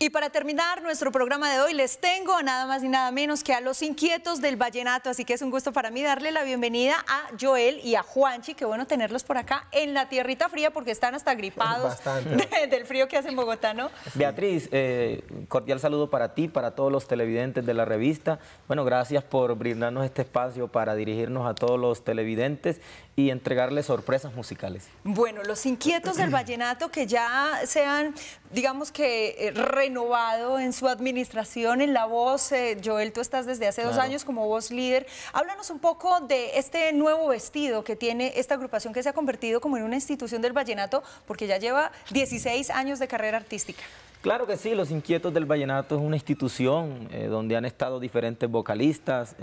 Y para terminar nuestro programa de hoy les tengo a nada más ni nada menos que a los inquietos del vallenato, así que es un gusto para mí darle la bienvenida a Joel y a Juanchi, qué bueno tenerlos por acá en la tierrita fría porque están hasta gripados del frío que hace en Bogotá, ¿no? Beatriz, cordial saludo para ti, para todos los televidentes de la revista. Bueno, gracias por brindarnos este espacio para dirigirnos a todos los televidentes y entregarles sorpresas musicales. Bueno, los inquietos del vallenato que ya se han, digamos que, renovado en su administración, en la voz. Joel, tú estás desde hace 2 años como voz líder. Háblanos un poco de este nuevo vestido que tiene esta agrupación que se ha convertido como en una institución del vallenato, porque ya lleva 16 años de carrera artística. Claro que sí, Los Inquietos del Vallenato es una institución donde han estado diferentes vocalistas.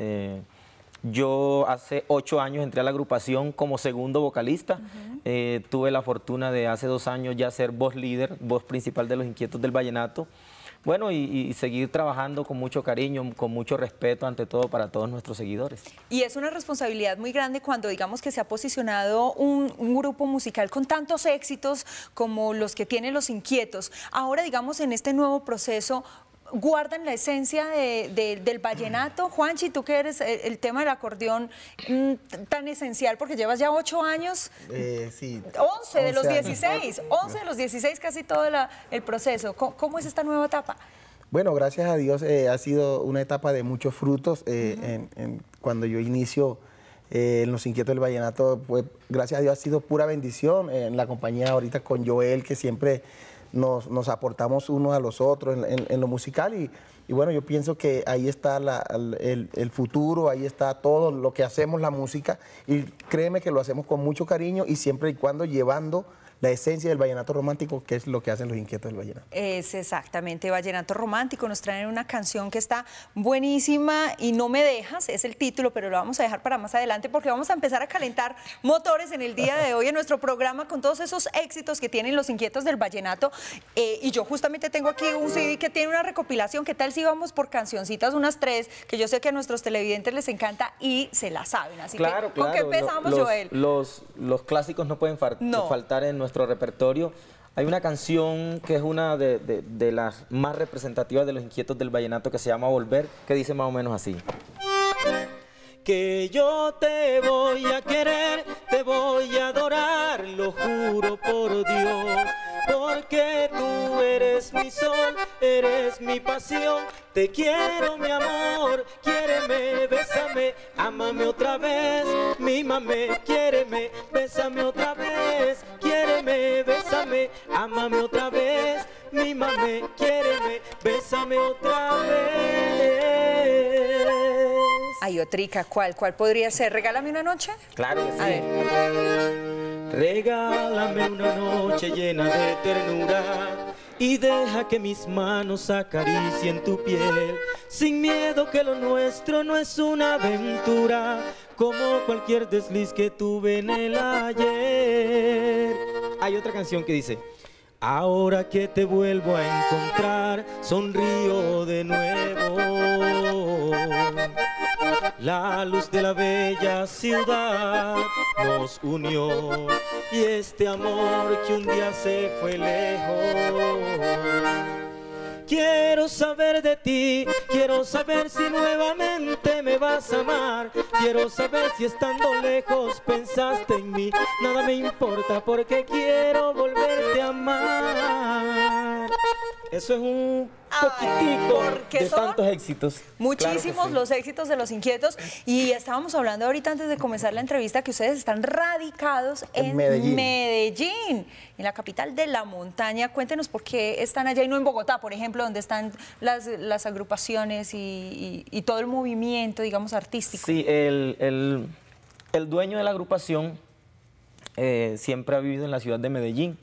Yo hace 8 años entré a la agrupación como segundo vocalista. Tuve la fortuna de hace 2 años ya ser voz líder, voz principal de Los Inquietos del Vallenato. Bueno, y seguir trabajando con mucho cariño, con mucho respeto ante todo para todos nuestros seguidores. Y es una responsabilidad muy grande cuando digamos que se ha posicionado un grupo musical con tantos éxitos como los que tienen Los Inquietos. Ahora, digamos, en este nuevo proceso, ¿guardan la esencia del vallenato? Juanchi, tú que eres el tema del acordeón tan esencial, porque llevas ya 8 años, sí, 11 de los 16, 11 de los 16, casi todo el proceso. ¿Cómo es esta nueva etapa? Bueno, gracias a Dios ha sido una etapa de muchos frutos. Cuando yo inicio en Los Inquietos del Vallenato, pues, gracias a Dios ha sido pura bendición. En la compañía ahorita con Joel, que siempre nos aportamos unos a los otros en lo musical y bueno, yo pienso que ahí está el futuro, ahí está todo lo que hacemos, la música, y créeme que lo hacemos con mucho cariño y siempre y cuando llevando la esencia del vallenato romántico, que es lo que hacen Los Inquietos del Vallenato. Es exactamente, vallenato romántico. Nos traen una canción que está buenísima y No me dejas, es el título, pero lo vamos a dejar para más adelante porque vamos a empezar a calentar motores en el día de hoy en nuestro programa con todos esos éxitos que tienen Los Inquietos del Vallenato. Y yo justamente tengo aquí un CD que tiene una recopilación. ¿Qué tal si vamos por cancioncitas, unas 3, que yo sé que a nuestros televidentes les encanta y se la saben? Así que, ¿con qué empezamos, Joel? Los clásicos no pueden faltar en nuestro repertorio. Hay una canción que es una de las más representativas de Los Inquietos del Vallenato que se llama Volver, que dice más o menos así. Que yo te voy a querer, te voy a adorar, lo juro por Dios, porque tú eres mi sol, eres mi pasión. Te quiero, mi amor, quiéreme, bésame, ámame otra vez, mímame, quiéreme, bésame otra vez, quiéreme, bésame, ámame otra vez, mímame, quiéreme, bésame otra vez. Ay, otrica, ¿cuál podría ser? ¿Regálame una noche? Claro que sí. A ver. Regálame una noche llena de ternura y deja que mis manos acaricien tu piel, sin miedo que lo nuestro no es una aventura, como cualquier desliz que tuve en el ayer. Hay otra canción que dice: ahora que te vuelvo a encontrar, sonrío de nuevo. La luz de la bella ciudad nos unió y este amor que un día se fue lejos. Quiero saber de ti, quiero saber si nuevamente me vas a amar. Quiero saber si estando lejos pensaste en mí. Nada me importa porque quiero volverte a amar. Eso es un poquitico de tantos éxitos. Muchísimos, claro sí, los éxitos de Los Inquietos. Y estábamos hablando ahorita antes de comenzar la entrevista que ustedes están radicados en Medellín, en la capital de la montaña. Cuéntenos por qué están allá y no en Bogotá, por ejemplo, donde están las agrupaciones y todo el movimiento, digamos, artístico. Sí, el dueño de la agrupación siempre ha vivido en la ciudad de Medellín.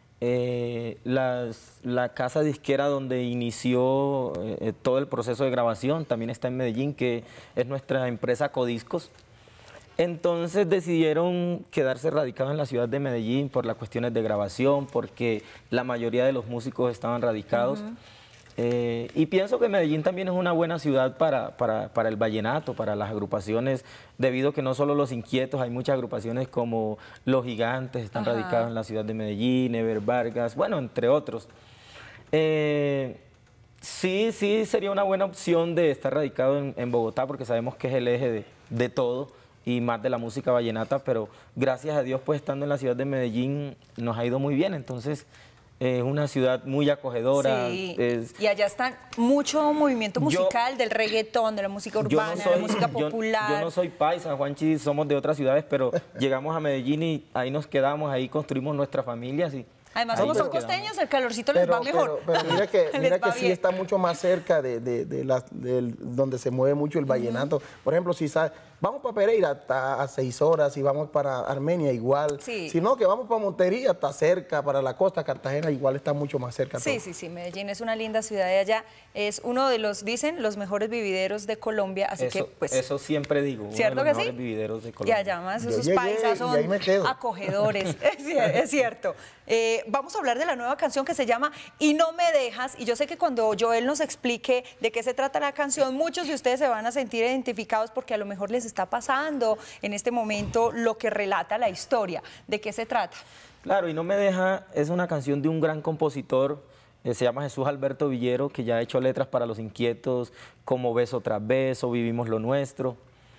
La casa disquera donde inició todo el proceso de grabación también está en Medellín, que es nuestra empresa Codiscos. Entonces decidieron quedarse radicados en la ciudad de Medellín por las cuestiones de grabación, porque la mayoría de los músicos estaban radicados. Y pienso que Medellín también es una buena ciudad para el vallenato, para las agrupaciones, debido a que no solo Los Inquietos, hay muchas agrupaciones como Los Gigantes, están radicados en la ciudad de Medellín, Ever Vargas, bueno, entre otros. Sí, sí, sería una buena opción de estar radicado en Bogotá, porque sabemos que es el eje de todo y más de la música vallenata, pero gracias a Dios, pues estando en la ciudad de Medellín nos ha ido muy bien, entonces es una ciudad muy acogedora. Sí, y allá está mucho movimiento musical del reggaetón, de la música urbana, de la música popular. Yo no soy paisa, Juanchi, somos de otras ciudades, pero llegamos a Medellín y ahí nos quedamos, ahí construimos nuestras familias y... Además, como son costeños, el calorcito les va mejor. Pero mira que sí bien. está mucho más cerca de donde se mueve mucho el vallenato. Por ejemplo, si vamos para Pereira hasta a 6 horas y vamos para Armenia igual. Sí. Si no, que vamos para Montería, está cerca, para la costa, Cartagena igual está mucho más cerca. Sí, todo. sí, sí, Medellín es una linda ciudad de allá. Es uno de los, dicen, los mejores vivideros de Colombia, así que pues... Eso siempre digo, uno ¿cierto de los que sí? mejores vivideros de Y Colombia. allá más Yo esos llegué paisas y son ahí me quedo. acogedores, es cierto. Vamos a hablar de la nueva canción que se llama Y no me dejas, y yo sé que cuando Joel nos explique de qué se trata la canción, muchos de ustedes se van a sentir identificados porque a lo mejor les está pasando en este momento lo que relata la historia. ¿De qué se trata? Claro, Y no me deja es una canción de un gran compositor, se llama Jesús Alberto Villero, que ya ha hecho letras para Los Inquietos, como Beso tras Beso, Vivimos lo Nuestro.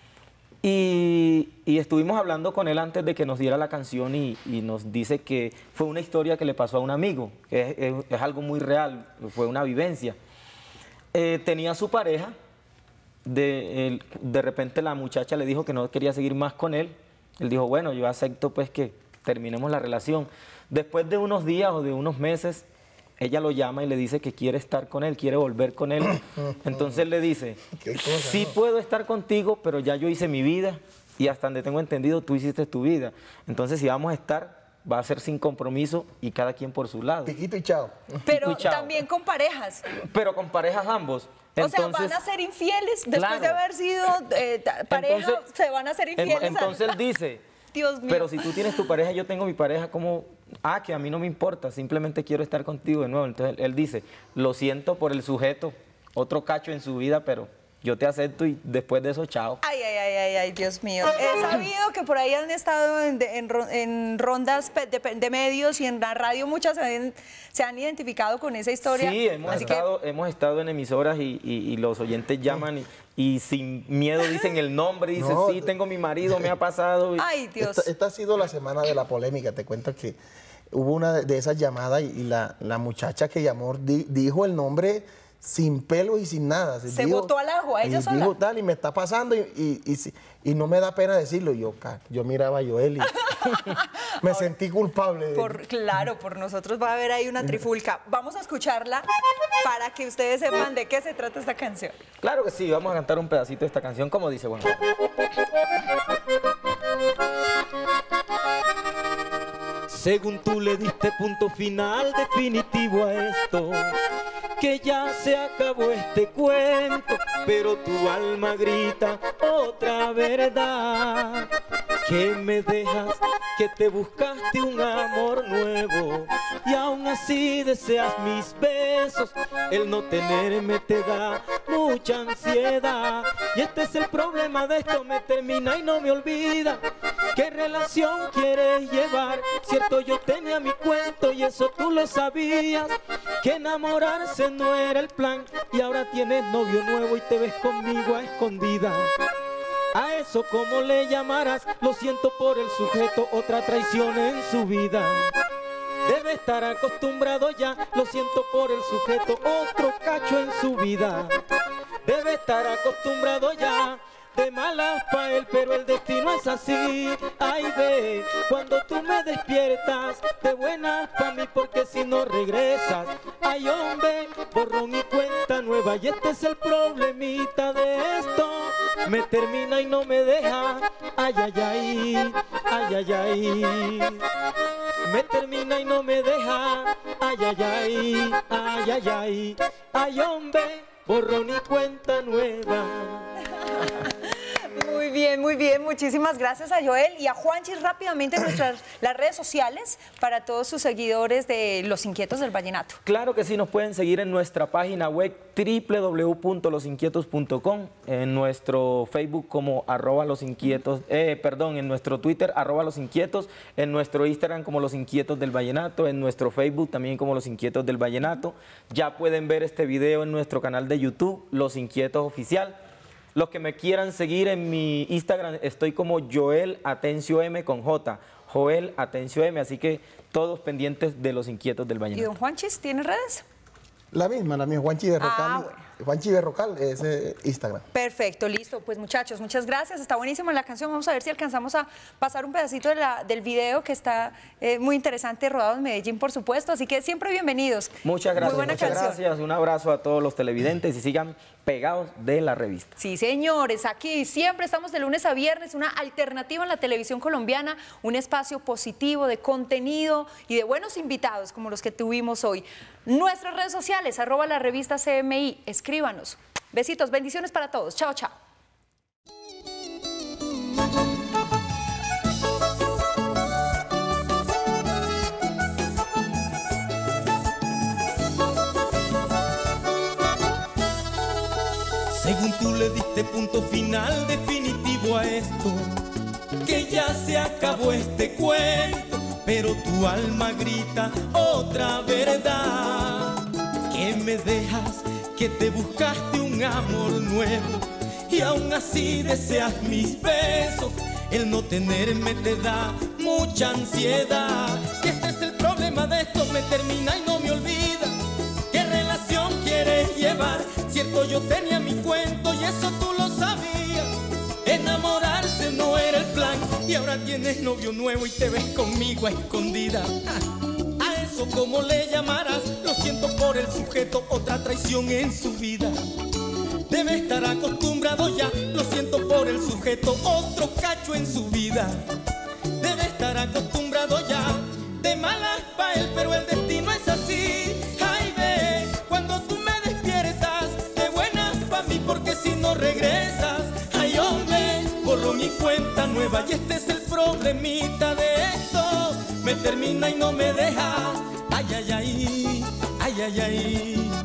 Y estuvimos hablando con él antes de que nos diera la canción y nos dice que fue una historia que le pasó a un amigo, que es algo muy real, fue una vivencia. Tenía su pareja, de repente la muchacha le dijo que no quería seguir más con él. Él dijo, bueno, yo acepto pues que terminemos la relación. Después de unos días o de unos meses, ella lo llama y le dice que quiere estar con él, quiere volver con él. Entonces él le dice, sí puedo estar contigo, pero ya yo hice mi vida y hasta donde tengo entendido tú hiciste tu vida. Entonces si vamos a estar, va a ser sin compromiso y cada quien por su lado. Piquito y chao. Pero y chao. también con parejas. Pero con parejas ambos. O sea, Entonces, van a ser infieles después claro. de haber sido pareja, Entonces, se van a ser infieles. Entonces él dice, Dios mío. pero si tú tienes tu pareja, yo tengo mi pareja, como, que a mí no me importa, simplemente quiero estar contigo de nuevo. Entonces él dice, lo siento por el sujeto, otro cacho en su vida, pero yo te acepto y después de eso, chao. Ay, ay, ay, ay, ay, Dios mío. He sabido que por ahí han estado en rondas de medios y en la radio, muchas se han identificado con esa historia. Sí, hemos estado en emisoras y los oyentes llaman y sin miedo dicen el nombre, dicen, No, sí, tengo mi marido, me ha pasado. Ay, Dios. Esta ha sido la semana de la polémica. Te cuento que hubo una de esas llamadas y la muchacha que llamó dijo el nombre sin pelo y sin nada. Se botó al agua, ella sola. Dijo tal, y me está pasando y no me da pena decirlo. Yo miraba a Joel y me sentí culpable. Claro, por nosotros va a haber ahí una trifulca. Vamos a escucharla para que ustedes sepan de qué se trata esta canción. Claro que sí, vamos a cantar un pedacito de esta canción, como dice, bueno. Según tú le diste punto final definitivo a esto, que ya se acabó este cuento, pero tu alma grita otra verdad, que me dejas, que te buscaste un amor nuevo y aún así deseas mis besos. El no tenerme te da mucha ansiedad y este es el problema de esto, me termina y no me olvida. ¿Qué relación quieres llevar? Cierto, yo tenía mi cuento y eso tú lo sabías, que enamorarse no era el plan y ahora tienes novio nuevo y te ves conmigo a escondidas. A eso como le llamarás, lo siento por el sujeto, otra traición en su vida. Debe estar acostumbrado ya, lo siento por el sujeto, otro cacho en su vida. Debe estar acostumbrado ya, de malas pa' él, pero el destino es así. Ay, ve, cuando tú me despiertas, de buenas pa' mí, porque si no regresas, ay, hombre, borrón y cuenta nueva. Y este es el problemita de esto, me termina y no me deja. Ay, ay, ay, ay, ay, ay. Me termina y no me deja. Ay, ay, ay, ay, ay, ay. Ay, hombre, borrón y cuenta nueva. Muy muy bien. Muchísimas gracias a Joel y a Juanchis. Rápidamente las redes sociales para todos sus seguidores de Los Inquietos del Vallenato. Claro que sí, nos pueden seguir en nuestra página web www.losinquietos.com, en nuestro Facebook como @losinquietos, en nuestro Twitter @losinquietos, en nuestro Instagram como Los Inquietos del Vallenato, en nuestro Facebook también como Los Inquietos del Vallenato. Ya pueden ver este video en nuestro canal de YouTube, Los Inquietos Oficial. Los que me quieran seguir en mi Instagram, estoy como Joel Atencio M con J, Joel Atencio M, así que todos pendientes de Los Inquietos del Vallenato. ¿Y don Juanchis tiene redes? La misma, Juanchi Berrocal. Bueno. Juanchi Berrocal es Instagram. Perfecto, listo. Pues muchachos, muchas gracias. Está buenísima la canción. Vamos a ver si alcanzamos a pasar un pedacito del video que está muy interesante, rodado en Medellín, por supuesto. Así que siempre bienvenidos. Muchas gracias. Muy buena muchas canción. gracias. Un abrazo a todos los televidentes y sigan pegados de la revista. Sí, señores, aquí siempre estamos de lunes a viernes, una alternativa en la televisión colombiana, un espacio positivo de contenido y de buenos invitados como los que tuvimos hoy. Nuestras redes sociales, @la revista CMI, escríbanos. Besitos, bendiciones para todos. Chao, chao. Según tú le diste punto final definitivo a esto, que ya se acabó este cuento, pero tu alma grita otra verdad, que me dejas, que te buscaste un amor nuevo y aún así deseas mis besos. El no tenerme te da mucha ansiedad, y este es el problema de esto, me termina y no me olvida. ¿Qué relación quieres llevar? Cierto, yo tenía mi cuento y eso tú lo sabías. Enamorarse no era el plan y ahora tienes novio nuevo y te ves conmigo a escondida. A eso como le llamarás, lo siento por el sujeto, otra traición en su vida. Debe estar acostumbrado ya, lo siento por el sujeto, otro cacho en su vida. Debe estar acostumbrado ya, de malas pa' él, pero el destino es así. Ay, ve, cuando tú me despiertas, de buenas pa' mí, porque si no regresas, ay, hombre, borro mi cuenta nueva y este es el problemita de esto. Me termina y no me deja, ay, ay, ay, ay, ay, ay.